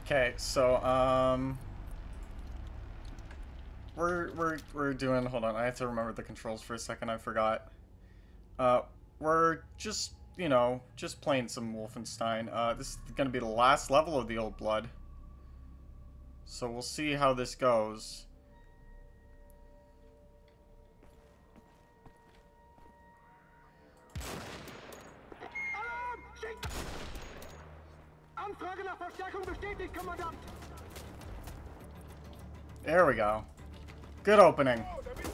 Okay, so we're doing. Hold on, I have to remember the controls for a second. I forgot. We're just just playing some Wolfenstein. This is gonna be the last level of the Old Blood. So we'll see how this goes. Anfrage nach Verstärkung bestätigt, Kommandant. There we go. Good opening.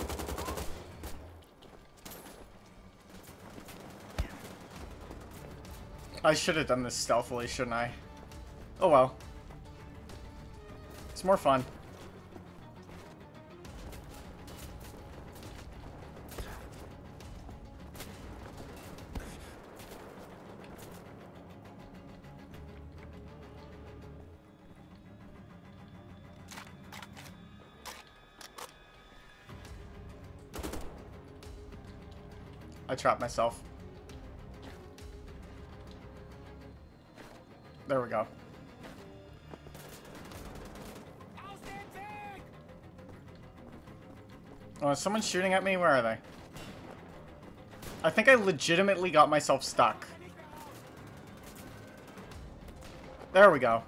I should have done this stealthily, shouldn't I? Oh well. It's more fun. I trapped myself. There we go. Oh, is someone shooting at me? Where are they? I think I legitimately got myself stuck. There we go.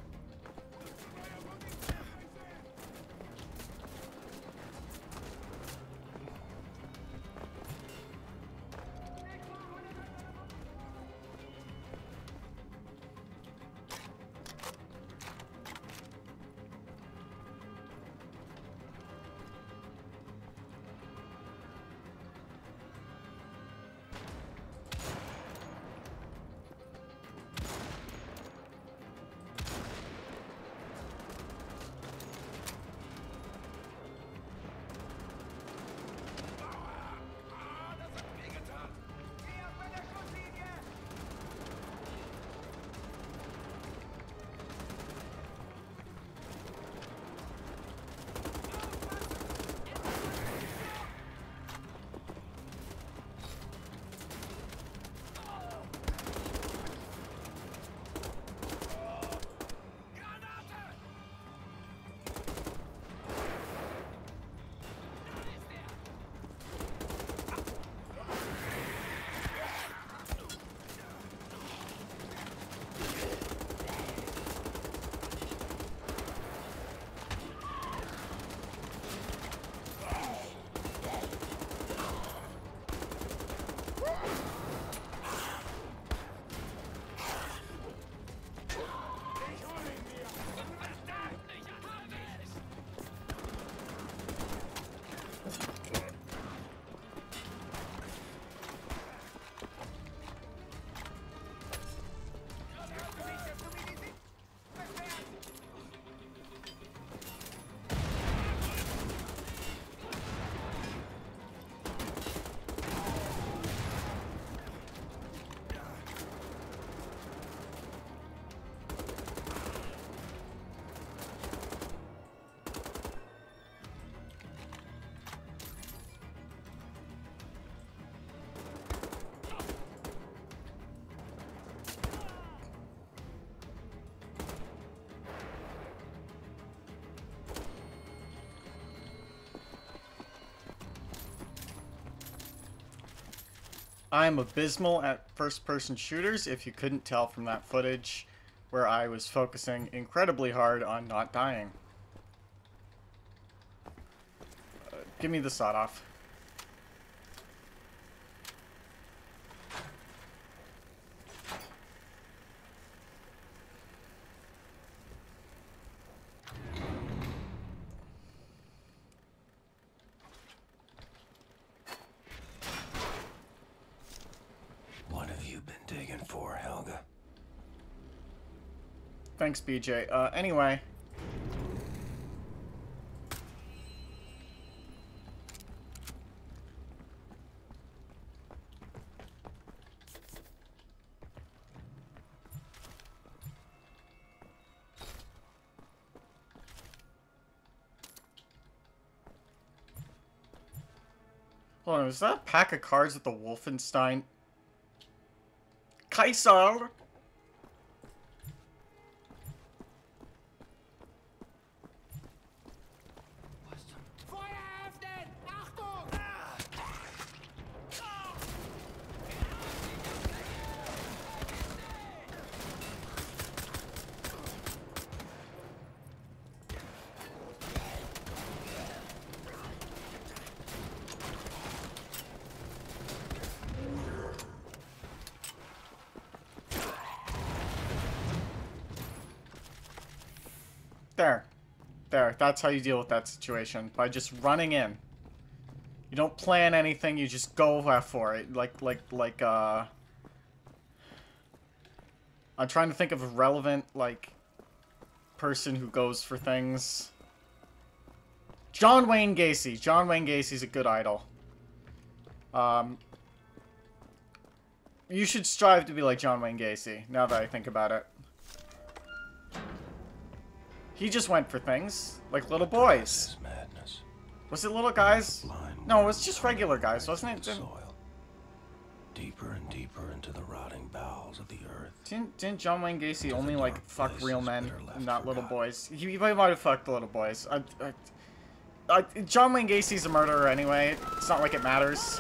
I'm abysmal at first-person shooters, if you couldn't tell from that footage, where I was focusing incredibly hard on not dying. Give me the sawed-off. Thanks, BJ. Anyway. Hold on, is that a pack of cards with the Wolfenstein? Kaiser! There, that's how you deal with that situation. By just running in. You don't plan anything, you just go for it. I'm trying to think of a relevant, like, person who goes for things. John Wayne Gacy. John Wayne Gacy's a good idol. You should strive to be like John Wayne Gacy, now that I think about it. He just went for things, like little boys. Madness. Was it little guys? No, it was just regular guys, wasn't it? Soil. Deeper and deeper into the rotting bowels of the earth. Didn't John Wayne Gacy only, like, fuck real men and not little boys? He might have fucked the little boys. John Wayne Gacy's a murderer anyway. It's not like it matters.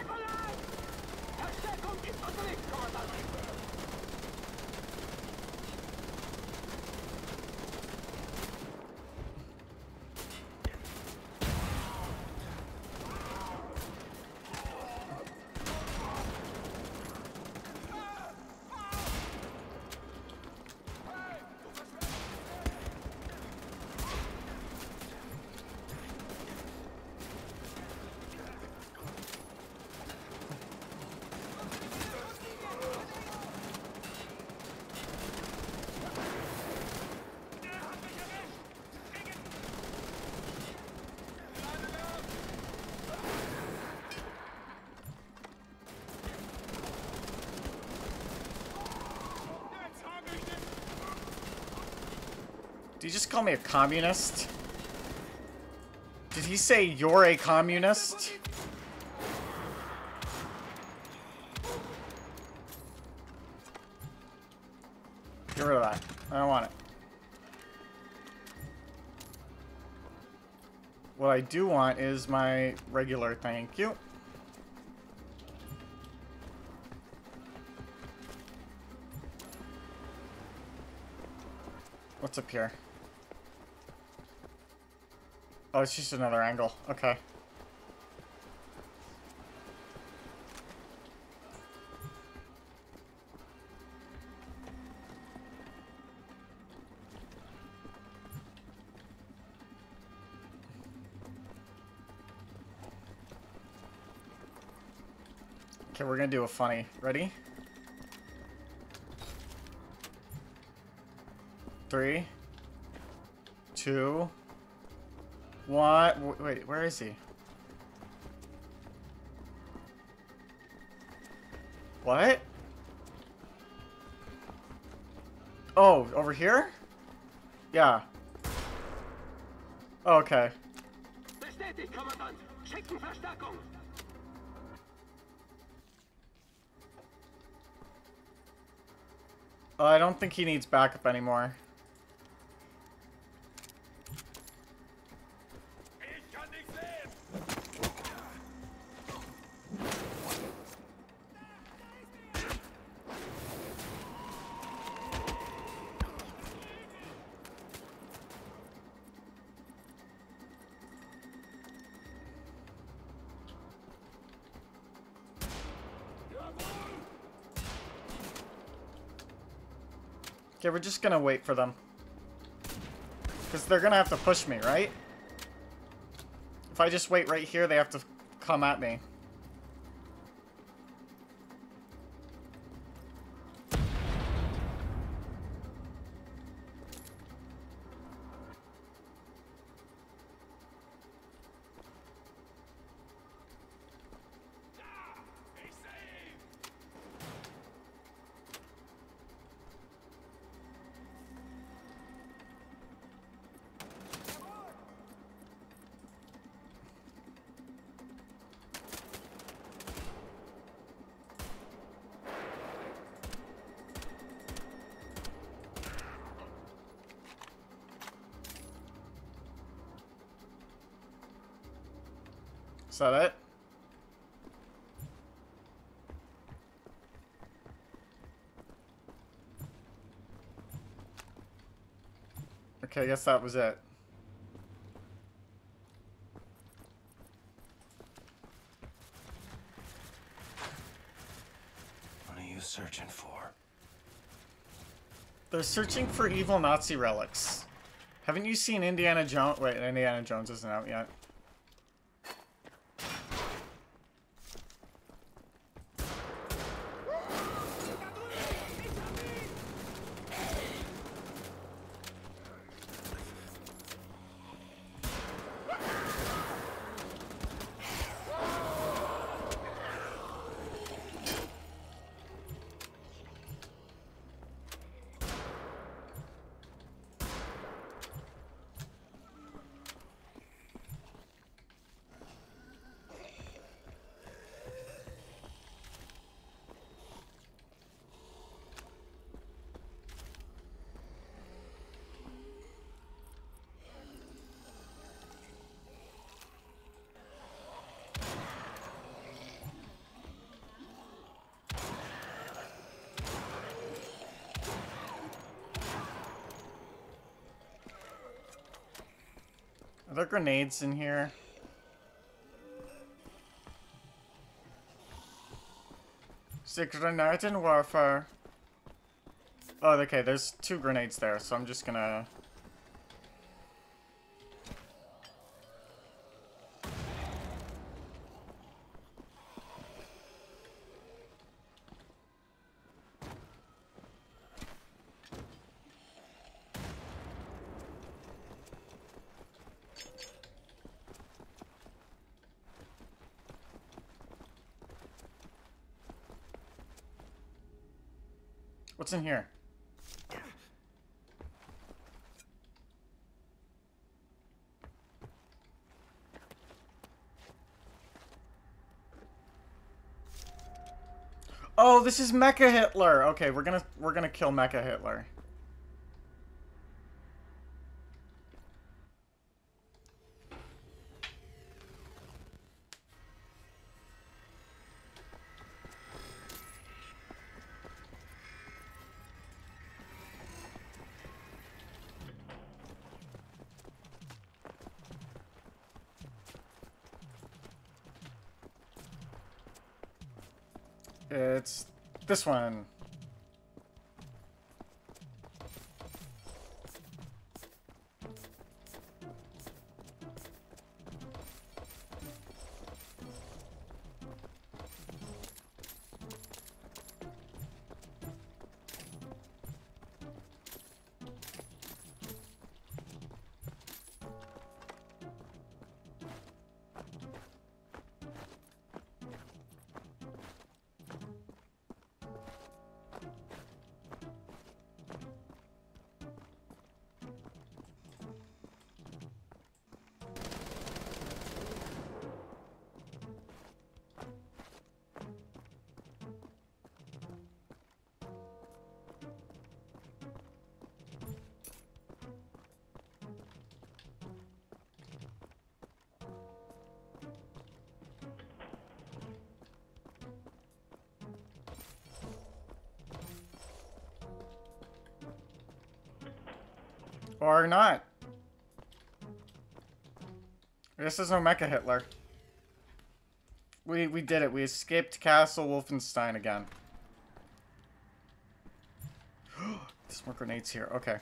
Did he just call me a communist? Did he say you're a communist? Get rid of that. I don't want it. What I do want is my regular thank you. What's up here? Oh, it's just another angle. Okay. Okay, we're gonna do a funny. Ready? 3, 2, 1. Wait, where is he? What? Oh, over here? Yeah. Oh, okay. Bestätigt, Kommandant. Schicken Verstärkung. I don't think he needs backup anymore. Okay, we're just gonna wait for them. Because they're gonna have to push me, right? If I just wait right here, they have to come at me. Is that it? Okay, I guess that was it. What are you searching for? They're searching for evil Nazi relics. Haven't you seen Indiana Jones? Wait, Indiana Jones isn't out yet. Are there grenades in here? Secret grenade in warfare. Oh, okay, there's 2 grenades there, so I'm just gonna... What's in here? Oh, this is Mecha Hitler. Okay, we're gonna kill Mecha Hitler. It's this one. Or not. This is no Mecha Hitler. We did it. We escaped Castle Wolfenstein again. There's more grenades here. Okay.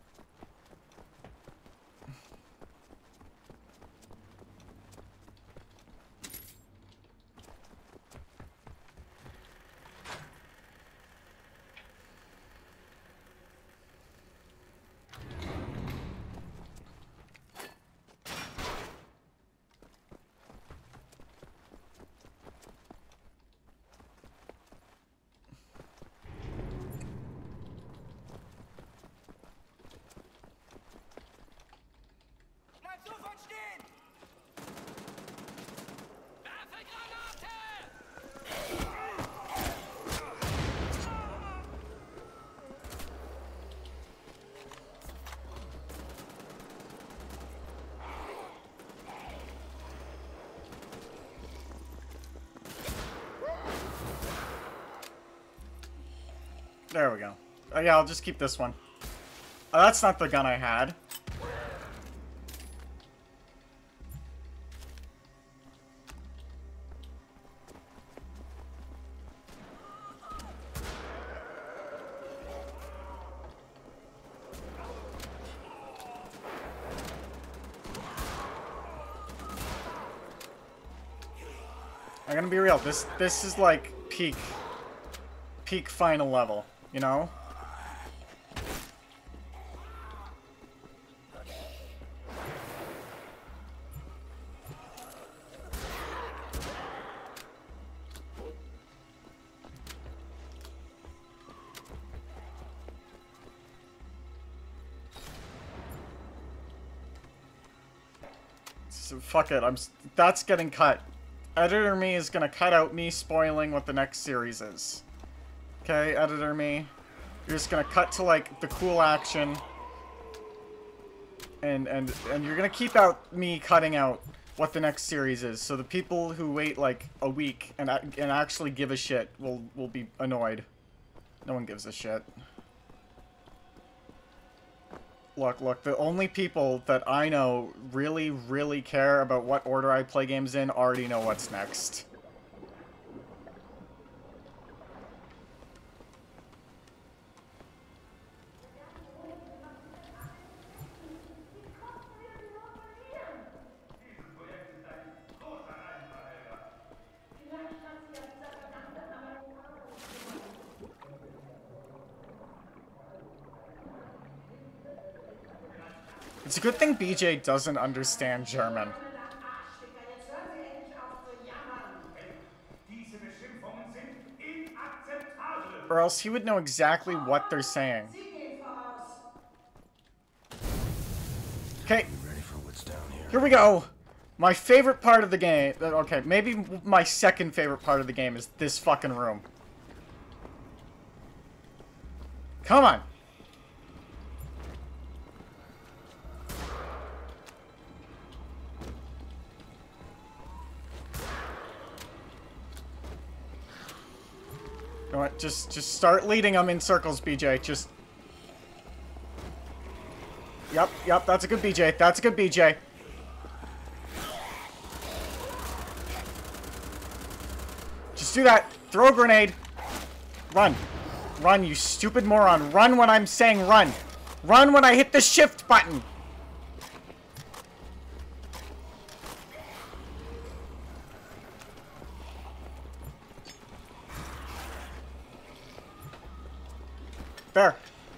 There we go. Oh, yeah, I'll just keep this one. Oh, that's not the gun I had. I'm gonna be real. This is like peak final level, you know? So fuck it. That's getting cut. Editor me is gonna cut out me spoiling what the next series is. Okay, editor me. You're just gonna cut to like the cool action. And you're gonna keep out me cutting out what the next series is. So the people who wait like a week and actually give a shit will be annoyed. No one gives a shit. Look, the only people that I know really, really care about what order I play games in already know what's next. It's a good thing BJ doesn't understand German. Or else he would know exactly what they're saying. Okay. Here we go. My favorite part of the game. Okay, maybe my second favorite part of the game is this fucking room. Come on. You know what? Just start leading them in circles, BJ. Just... Yep, that's a good BJ. That's a good BJ. Just do that. Throw a grenade. Run. Run, you stupid moron. Run when I'm saying run. Run when I hit the shift button. There.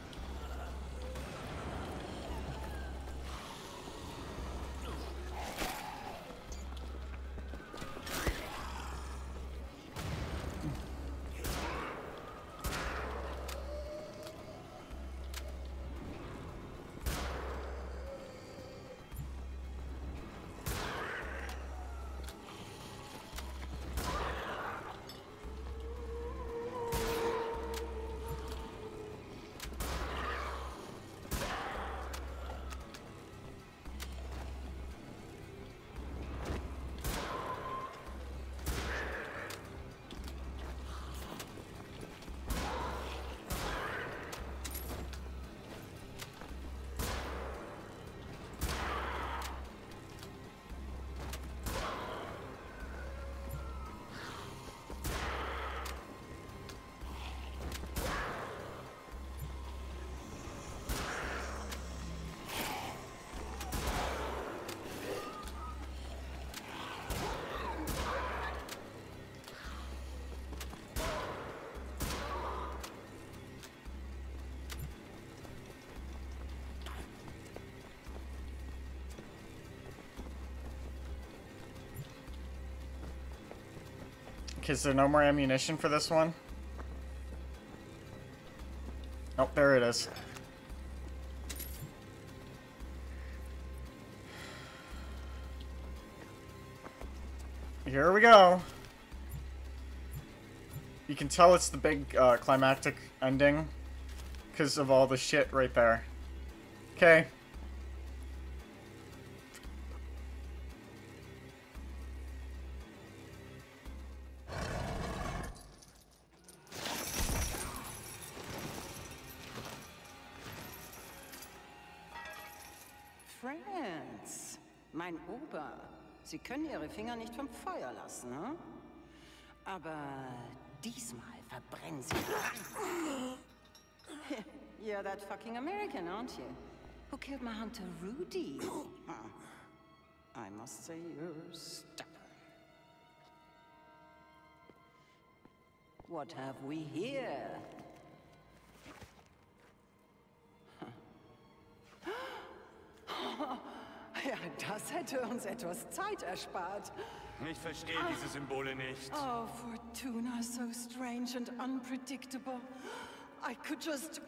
Is there no more ammunition for this one? Oh, there it is. Here we go. You can tell it's the big climactic ending because of all the shit right there. Okay. Friends, mein Ober, Sie können Ihre Finger nicht vom Feuer lassen, hm? Aber diesmal verbrennen Sie. You're that fucking American, aren't you? Who killed my hunter Rudy? I must say you're stubborn. What have we here? Ja, das hätte uns etwas Zeit erspart. Ich verstehe diese Symbole nicht. Oh, Fortuna, so strange and unpredictable. I could just...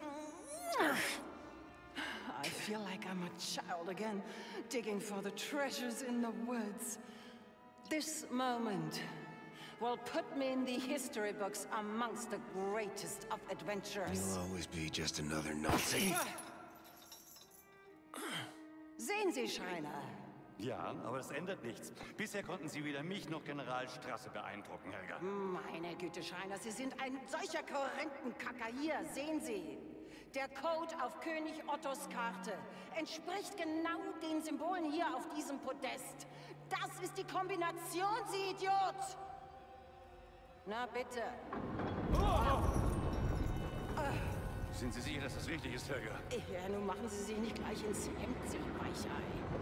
I feel like I'm a child again, digging for the treasures in the woods. This moment will put me in the history books amongst the greatest of adventurers. You'll always be just another Nazi. Sehen Sie, Schreiner. Ja, aber das ändert nichts. Bisher konnten Sie weder mich noch General Strasse beeindrucken, Helga. Meine Güte, Schreiner, Sie sind ein solcher Korrentenkacker. Hier, sehen Sie. Der Code auf König Ottos Karte entspricht genau den Symbolen hier auf diesem Podest. Das ist die Kombination, Sie Idiot! Na bitte. Sind Sie sicher, dass das richtig ist, Helga? Ja, nun machen Sie sich nicht gleich ins Hemd, Sie Weichei.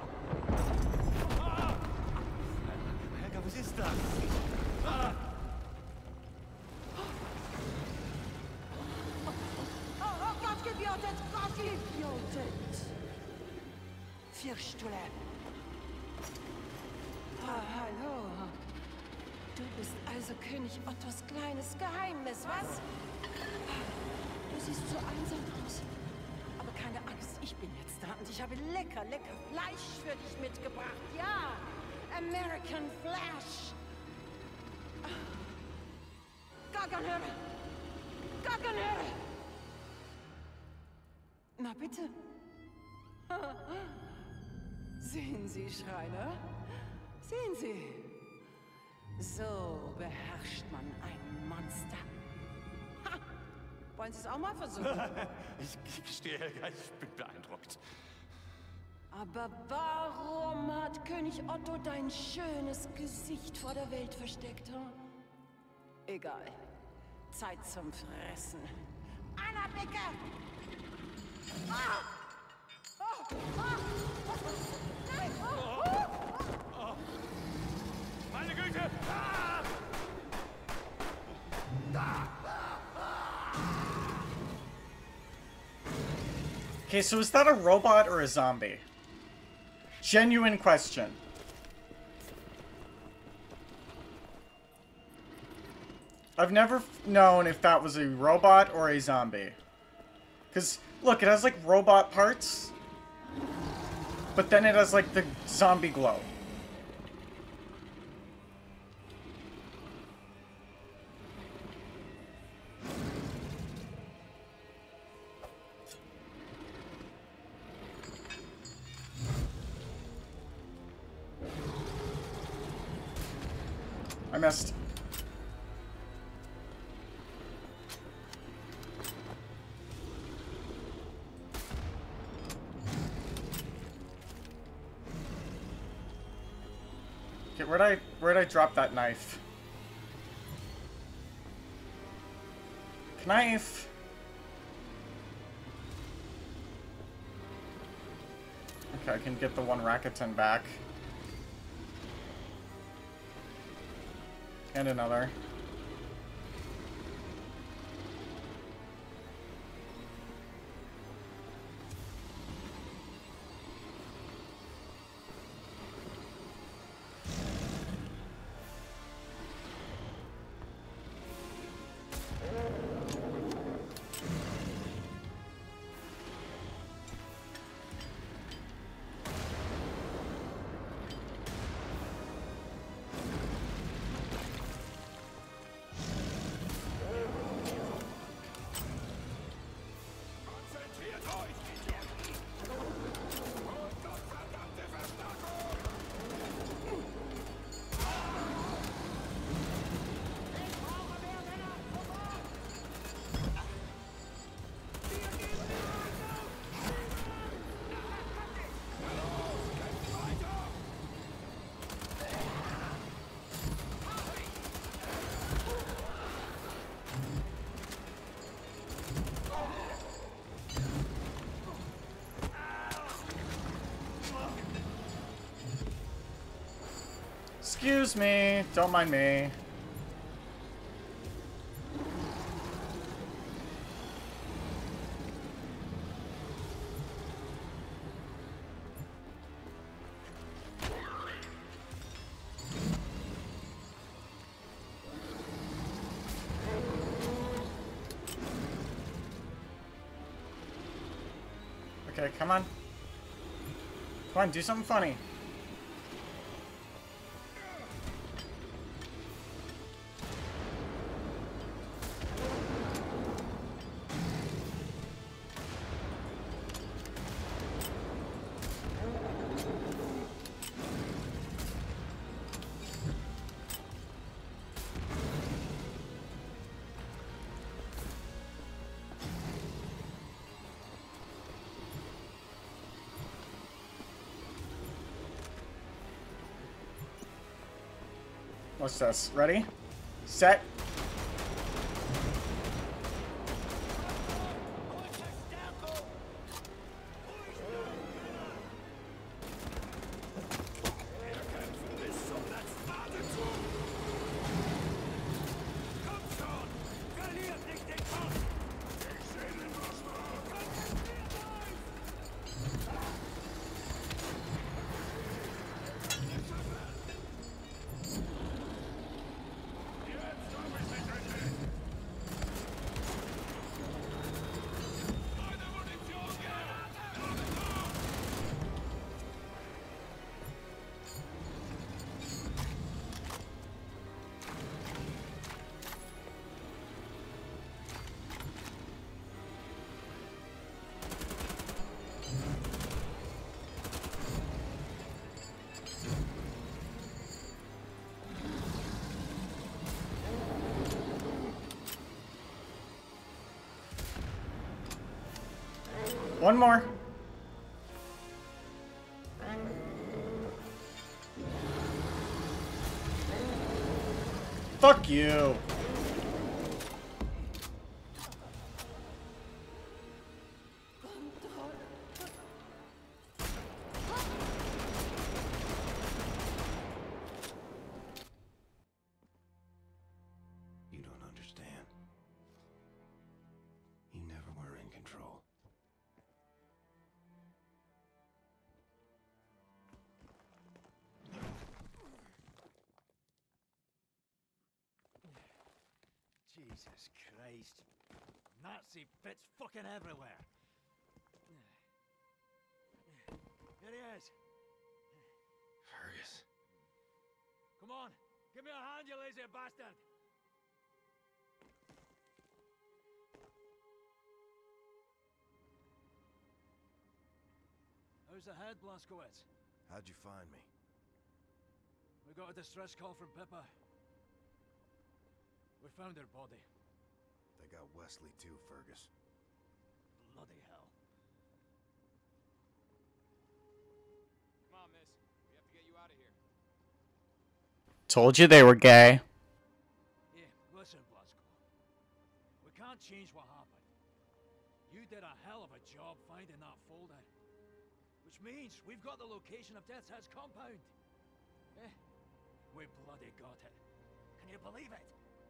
Helga, was ist das? Oh, Gott gebiotet! Gott gebiotet! 4 Stühle. Hallo. Du bist also König Ottos kleines Geheimnis, was? Du siehst so einsam aus. Aber keine Angst, ich bin jetzt da und ich habe lecker Fleisch für dich mitgebracht. Ja, American Flash. Gaggenhöre. Gaggenhöre. Na bitte. Sehen Sie, Schreiner? Sehen Sie. So beherrscht man ein Monster. Ha! Wollen Sie es auch mal versuchen? Ich gestehe, Helga, ich bin beeindruckt. Aber warum hat König Otto dein schönes Gesicht vor der Welt versteckt? Hm? Egal. Zeit zum Fressen. Anna, Bicke! Ah! Oh! Ah! Nein! Oh! Meine Güte! Ah! Okay, so is that a robot or a zombie? Genuine question. I've never known if that was a robot or a zombie. Because, look, it has, like, robot parts. But then it has, like, the zombie glow. I missed. Okay, where'd I drop that knife? Knife. Okay, I can get the 1 Rakuten back. And another. Excuse me, don't mind me. Okay, come on. Come on, do something funny. What's this? Ready? Set. One more. Fuck you. You don't understand. You never were in control. Jesus Christ. Nazi bits fucking everywhere. Here he is. Fergus. Come on, give me a hand, you lazy bastard. How's the head, Blazkowicz? How'd you find me? We got a distress call from Pippa. We found her body. They got Wesley too, Fergus. Bloody hell. Come on, miss. We have to get you out of here. Told you they were gay. Yeah, listen, Blazko. We can't change what happened. You did a hell of a job finding that folder. Which means we've got the location of Death's Head's compound. Eh? We bloody got it. Can you believe it?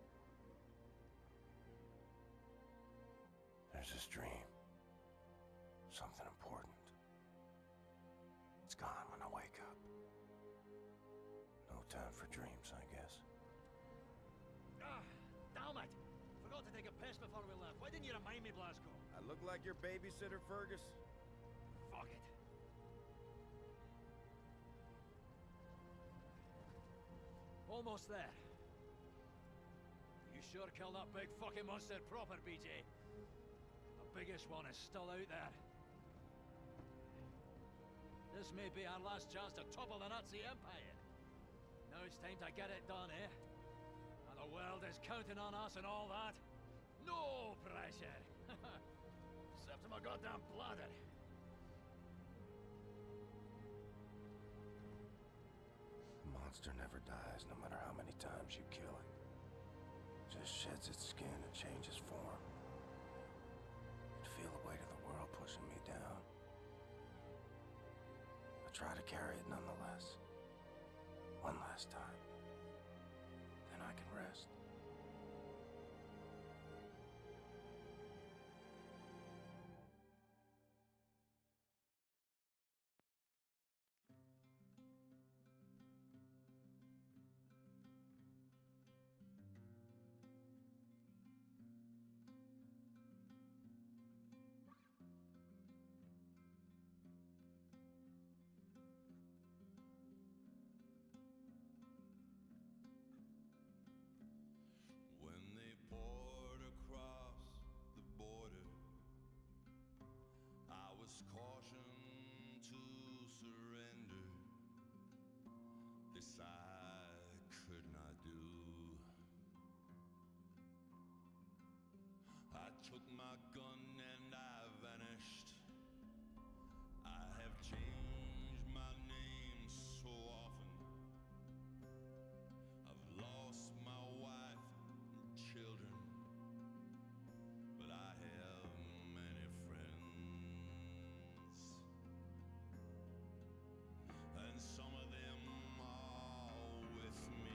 There's this dream. Something important. It's gone when I wake up. No time for dreams, I guess. Ah, damn it! Forgot to take a piss before we left. Why didn't you remind me, Blazko? I look like your babysitter, Fergus? Fuck it. Almost there. You sure killed that big fucking monster proper, BJ. The biggest one is still out there. This may be our last chance to topple the Nazi Empire. Now it's time to get it done, eh? And the world is counting on us and all that. No pressure. Except to my goddamn bladder. The monster never dies, no matter how many times you kill it. Just sheds its skin and changes form. I'd feel the weight of the world pushing me down. I try to carry it nonetheless. One last time. Then I can rest. surrender. This I could not do. I took my gun and I vanished. I have changed my name so often. I've lost my wife and children, but I have many friends, and some of them are with me.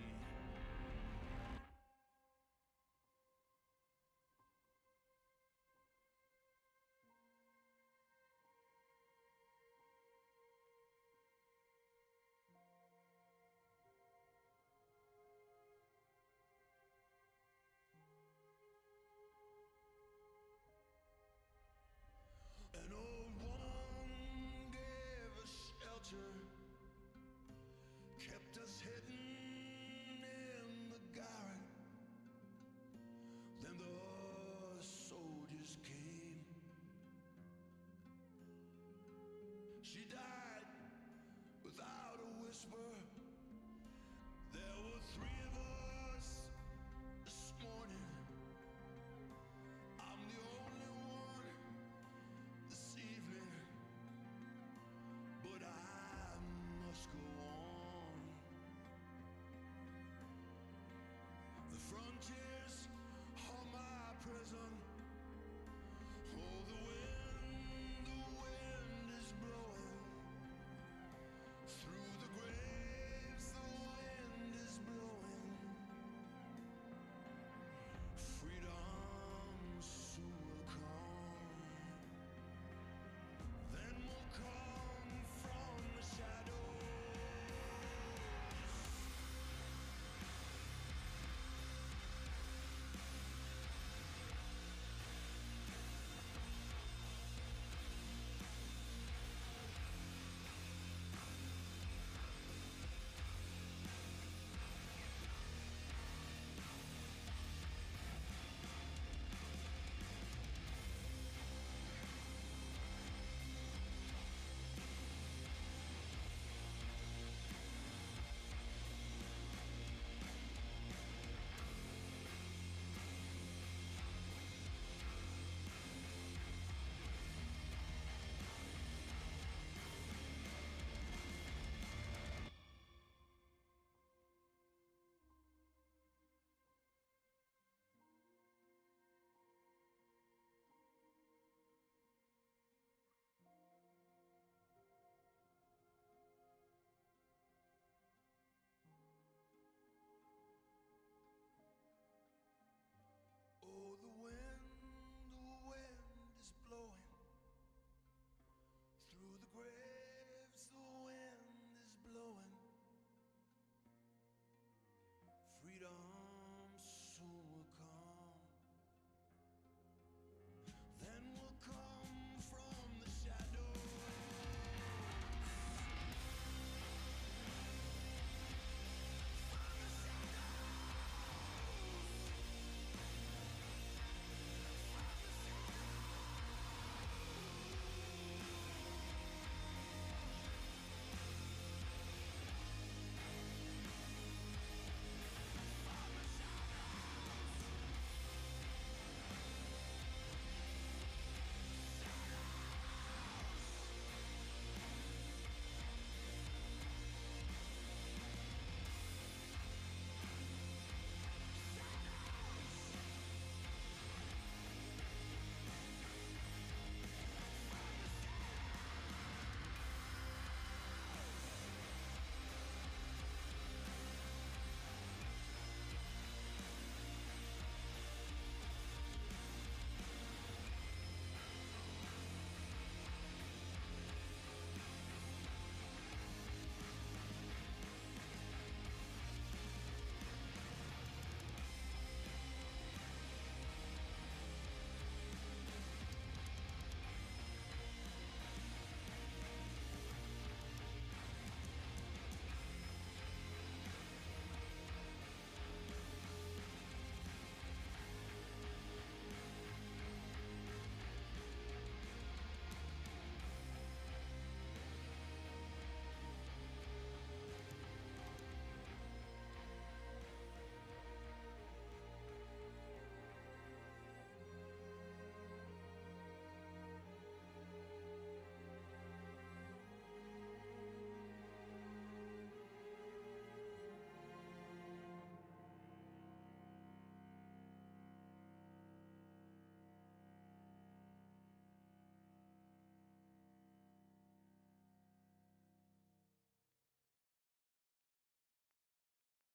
An old woman gave us shelter, kept us hidden in the garret. Then the soldiers came. She died without a whisper.